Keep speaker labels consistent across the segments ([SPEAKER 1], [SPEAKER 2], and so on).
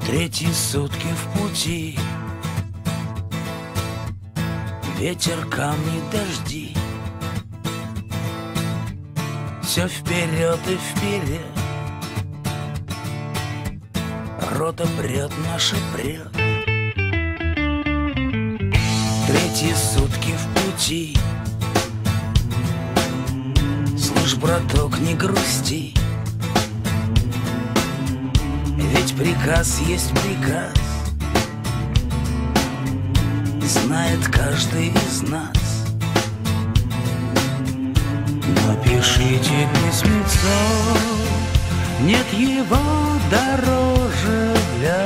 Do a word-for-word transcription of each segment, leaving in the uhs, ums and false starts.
[SPEAKER 1] Третьи сутки в пути, ветер, камни, дожди. Все вперед и вперед, рота прет, наша прет. Третьи сутки в пути, слышь, браток, не грусти, ведь приказ есть приказ, знает каждый из нас. Напишите письмецо, нет его дороже для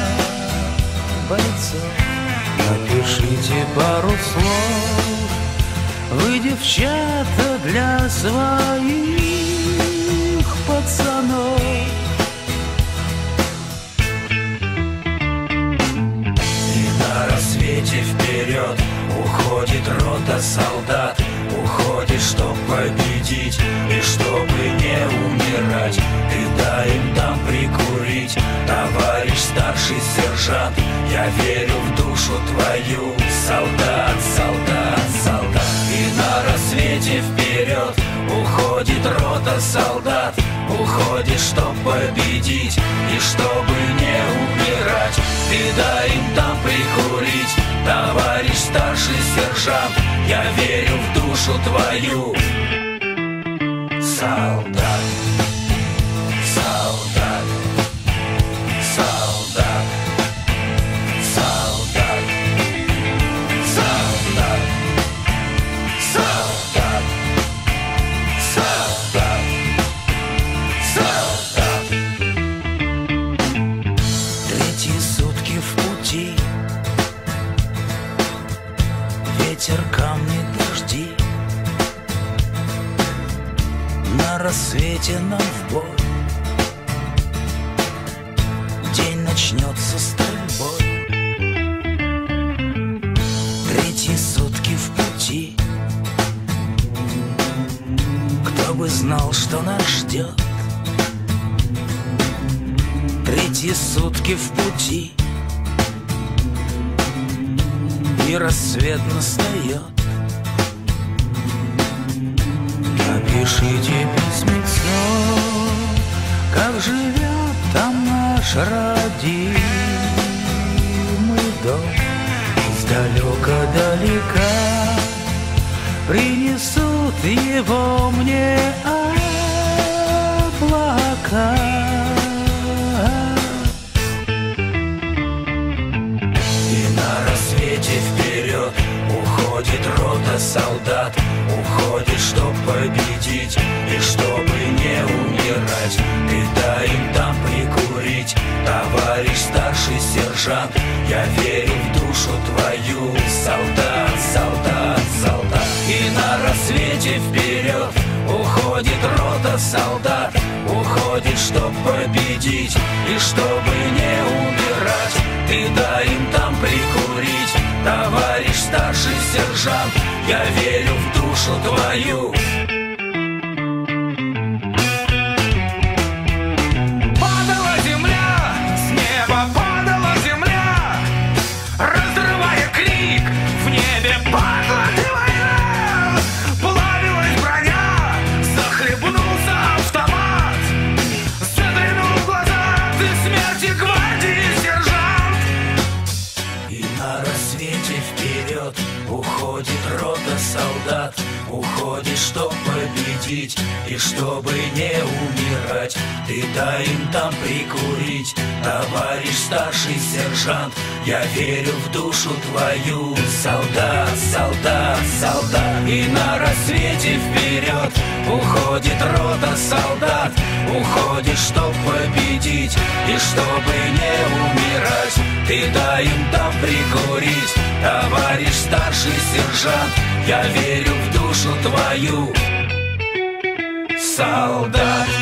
[SPEAKER 1] бойцов. Напишите пару слов, вы, девчата, для своих пацанов. Вперед уходит рота солдат, уходит, чтоб победить и чтобы не умирать. Ты дай им там прикурить, товарищ старший сержант. Я верю в душу твою, солдат, солдат, солдат. И на рассвете вперед уходит рота солдат, уходит, чтоб победить и чтобы не умирать. Ты дай им там прикурить, товарищ старший сержант. Я верю в душу твою, солдат, солдат, солдат, солдат, солдат, солдат, солдат, солдат. Третьи сутки в пути, ветер, камни, дожди. На рассвете нам в бой, день начнется стрельбой. Третьи сутки в пути, кто бы знал, что нас ждет. Третьи сутки в пути, и рассвет настает. Напишите письмецо, как живет там наш родимый дом. Издалека-далека принесут его мне облака. Вперед уходит рота солдат, уходит, чтоб победить и чтобы не умирать. Ты дай им там прикурить, товарищ старший сержант. Я верю в душу твою, солдат, солдат, солдат. И на рассвете вперед уходит рота солдат, уходит, чтоб победить и чтобы не умирать. Ты дай им там прикурить, товарищ старший сержант. Я верю в душу твою.
[SPEAKER 2] Падала земля, с неба падала земля, разрывая крик, в небе падла война. Плавилась броня, захлебнулся автомат, заглянул в глаза ты смерти гвардии сержант.
[SPEAKER 1] И на рассвете вперед уходит рота солдат, уходит, чтоб победить и чтобы не умирать. Ты дай им там прикурить, товарищ старший сержант. Я верю в душу твою, солдат, солдат, солдат. И на рассвете вперед уходит рота солдат, уходит, чтоб победить и чтобы не умирать. Ты дай им там прикурить, товарищ старший сержант. Я верю в душу твою, солдат.